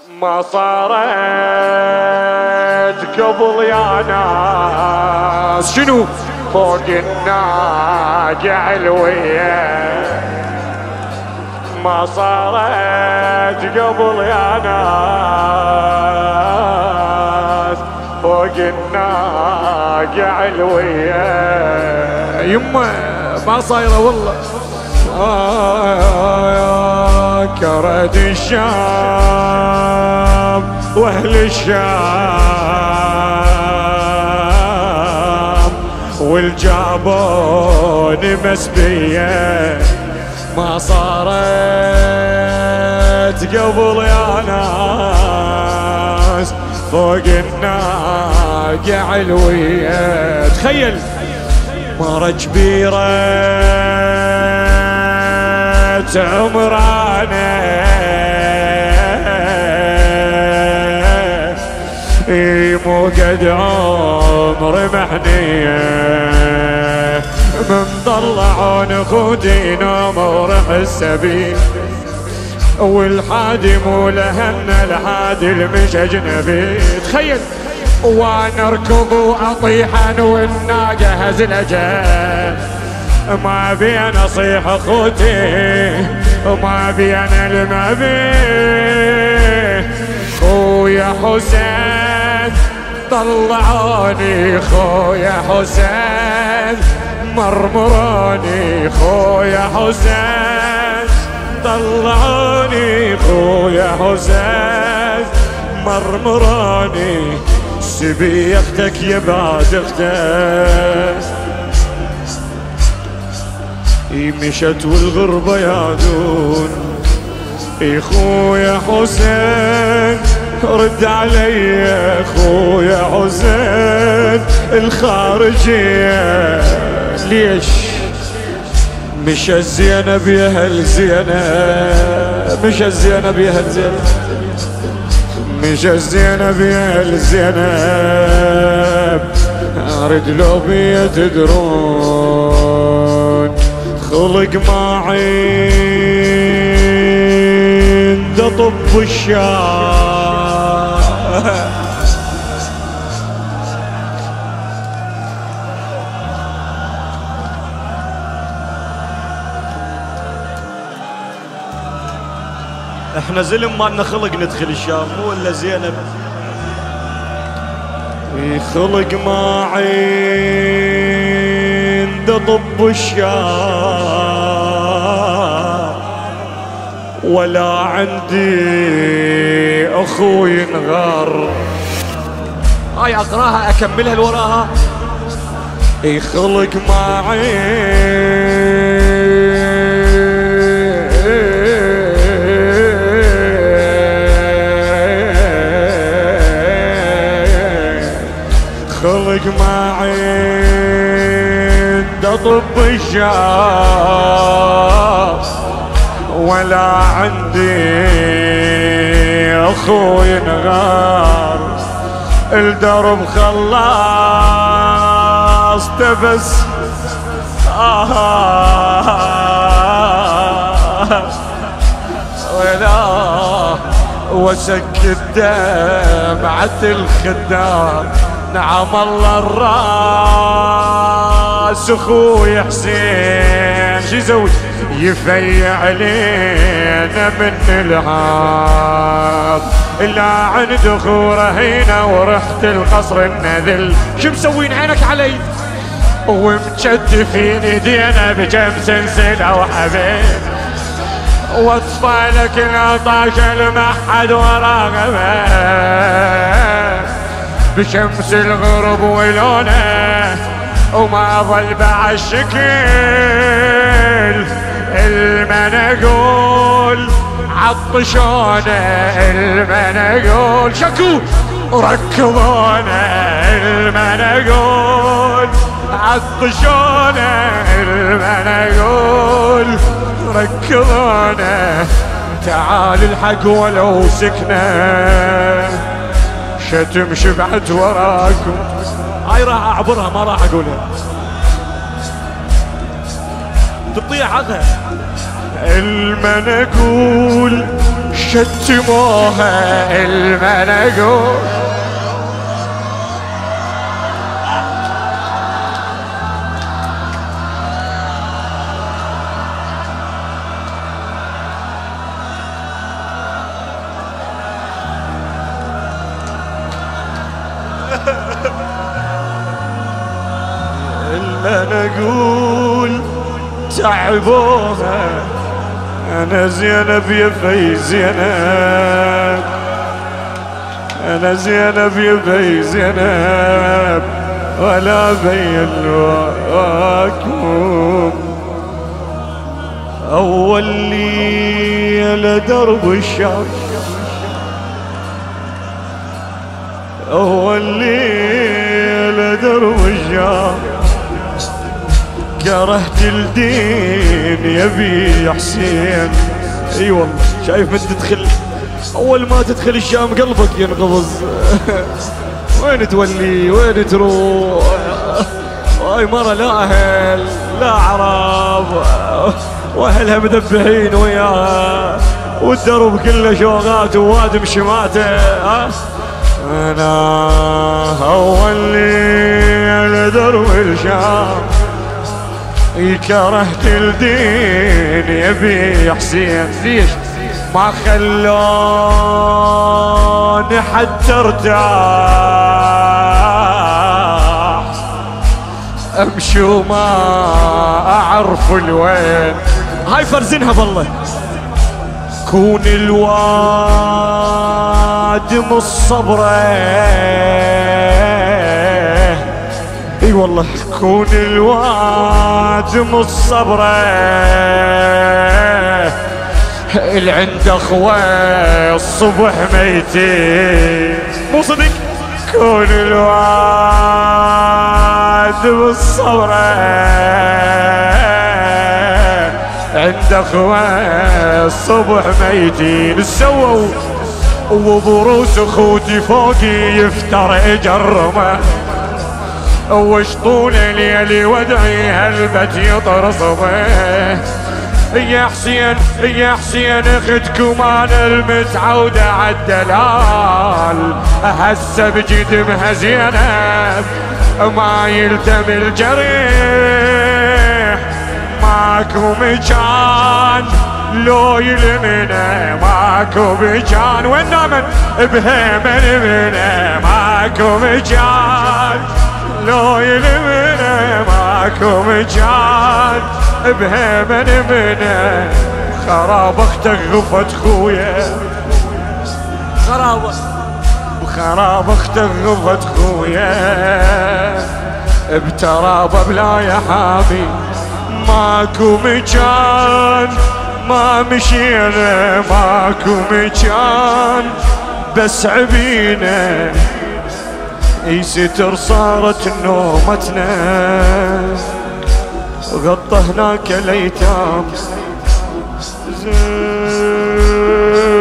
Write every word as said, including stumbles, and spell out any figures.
ما صارت قبل يا ناس شنو فوق الناقة علوية، ما صارت قبل يا ناس فوق الناقة علوية. يمه ما صايرة والله. آه كرد الشام واهل الشام والجابون مسبية، ما صارت قبل يا ناس فوق الناقة علوية. تخيل مرة كبيرة عمرانه اي مو قد عمر محنيه، من ضلعون خودينا مورح السبيل والحادي مو لهن الحادي المش اجنبي. تخيل وانا اركض واطيحن والناقه هزلجه، ما بين اصيح اخوتي وما بين المبي. خويا حسين طلعوني، خويا حسين مرمروني، خويا حسين طلعوني، خويا حسين مرمروني. سبي اختك يا بعد اختك مشت والغربة يعدون. اي خويا حسين رد علي، خويا حسين الخارجية ليش مش الزينب يا هل زينب، مش الزينب يا هل زينب، مش الزينب يا هل زينب. ارد لو بيا تدرون خلق معين ده طب الشام. احنا زلم ما لنا خلق ندخل الشام مو الا زينب. خلق معين ده طب الشام، ولا عندي اخوي انغار. هاي اقراها اكملها الوراها. اي خلق معين خلق معين ده طب الشام، ولا عندي اخوي انغار. الدرب خلاص تبس آه ولا وسك دمعة الخدام. نعم الله الراس اخوي حسين شو يسوي يفيع علينا من العاب. لا عند اخوره هنا ورحت القصر النذل. شو مسوين عينك علي ومجدفين ايدينا بجم سلسله وحبيب، واطفالك العطاش المحد وراغبه بشمس الغرب ولونه، وما ظل بعد شكل المنقول عطشونه، المنقول شكو ركضونه، المنقول عطشونه، المنقول ركضونه. تعال الحق ولو سكنه شتم شبعت وراكم. هاي راح اعبرها ما راح اقولها تطيع عقها. المنقول شتموها المنقول المنقول تعبوها. أنا زينب يا في زينب، أنا زينب يا في زينب، ولا بين واكم. أول ليلة درب الشام، أول ليلة درب الشام، كرهت الدين يبي حسين. اي والله شايف من تدخل اول ما تدخل الشام قلبك ينقبض. وين تولي وين تروح؟ هاي مرة لا اهل لا عرب، واهلها مذبحين وياها، والدرب كله شوغات ووادم شماته. ها انا اول ليلة درب الشام، كرهت الدين يبي حسين. ليش ما خلوني حتى ارتاح، امشي وما اعرف الوين. هاي فرزنها بالله. كون الوادم الصبره، اي والله كون الوادم الصبره، اللي عند اخوه الصبح ميتين. مو صدق؟ كون الوادم الصبره، عند اخوه الصبح ميتين. سووا وبروس اخوتي فوقي يفتر اجرمه، وش طول ليلي ودعي هالبت يطرصبه. يا حسين يا حسين اختكم انا المتعودة عالدلال، هسه بجدمها زينب ما يلتم الجريح. ماكو مكان لو يلمنا، ماكو مكان وين نامن بهيمن منا، ماكو مكان لو يلمنا، ماكو مكان بهيمن منا. خراب اختك غفت خويا، خراب وخراب اختك غفت خويا، بترابه بلا يا حامي. ماكو مكان ما مشينا، ماكو مكان بس عبينا. اي ستر صارت نومتنا، غطى هناك الايتام.